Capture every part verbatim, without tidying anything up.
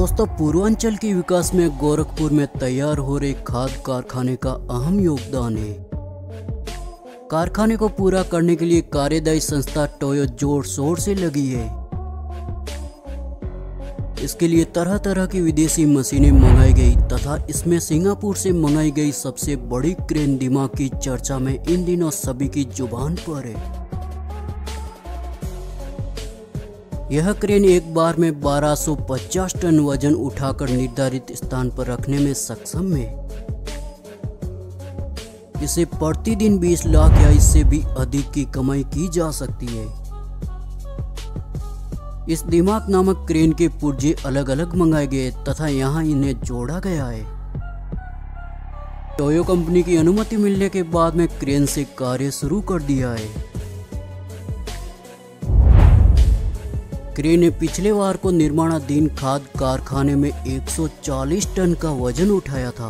दोस्तों, पूर्वांचल के विकास में गोरखपुर में तैयार हो रहे खाद कारखाने का अहम योगदान है। कारखाने को पूरा करने के लिए कार्यदायी संस्था टोयो जोर शोर से लगी है। इसके लिए तरह तरह की विदेशी मशीनें मंगाई गई तथा इसमें सिंगापुर से मंगाई गई सबसे बड़ी क्रेन दिमाग की चर्चा में इन दिनों सभी की जुबान पर है। यह क्रेन एक बार में बारह सौ पचास टन वजन उठाकर निर्धारित स्थान पर रखने में सक्षम है। इसे प्रतिदिन बीस लाख या इससे भी अधिक की कमाई की जा सकती है। इस दिमाग नामक क्रेन के पुर्जे अलग अलग मंगाए गए तथा यहां इन्हें जोड़ा गया है। टोयो कंपनी की अनुमति मिलने के बाद में क्रेन से कार्य शुरू कर दिया है। क्रेन ने पिछले वार को निर्माणाधीन खाद कारखाने में एक सौ चालीस टन का वजन उठाया था।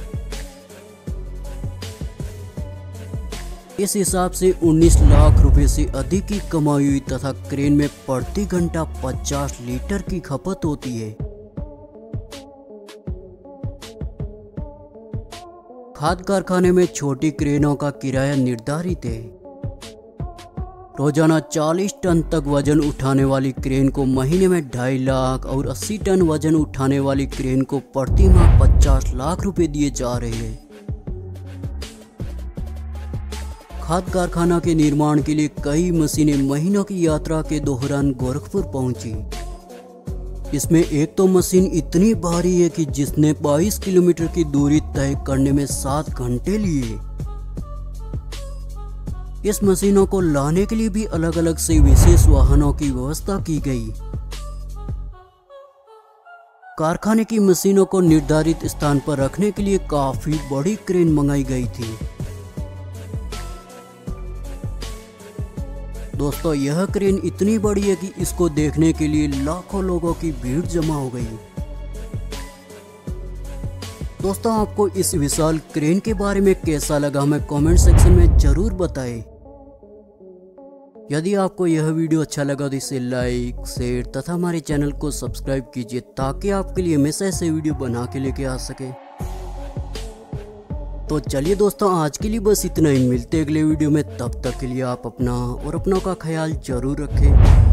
इस हिसाब से उन्नीस लाख रुपए से अधिक की कमाई हुई तथा क्रेन में प्रति घंटा पचास लीटर की खपत होती है। खाद कारखाने में छोटी क्रेनों का किराया निर्धारित है। रोजाना चालीस टन तक वजन उठाने वाली क्रेन को महीने में ढाई लाख और अस्सी टन वजन उठाने वाली क्रेन को प्रति माह पचास लाख रुपए दिए जा रहे हैं। खाद कारखाना के निर्माण के लिए कई मशीनें महीनों की यात्रा के दौरान गोरखपुर पहुंची। इसमें एक तो मशीन इतनी भारी है कि जिसने बाईस किलोमीटर की दूरी तय करने में सात घंटे लिए। इस मशीनों को लाने के लिए भी अलग अलग से विशेष वाहनों की व्यवस्था की गई। कारखाने की मशीनों को निर्धारित स्थान पर रखने के लिए काफी बड़ी क्रेन मंगाई गई थी। दोस्तों, यह क्रेन इतनी बड़ी है कि इसको देखने के लिए लाखों लोगों की भीड़ जमा हो गई। दोस्तों, आपको इस विशाल क्रेन के बारे में कैसा लगा हमें कमेंट सेक्शन में जरूर बताएं। यदि आपको यह वीडियो अच्छा लगा तो इसे लाइक, शेयर तथा हमारे चैनल को सब्सक्राइब कीजिए ताकि आपके लिए हमेशा ऐसे वीडियो बना के लेके आ सके। तो चलिए दोस्तों, आज के लिए बस इतना ही। मिलते अगले वीडियो में, तब तक के लिए आप अपना और अपनों का ख्याल जरूर रखें।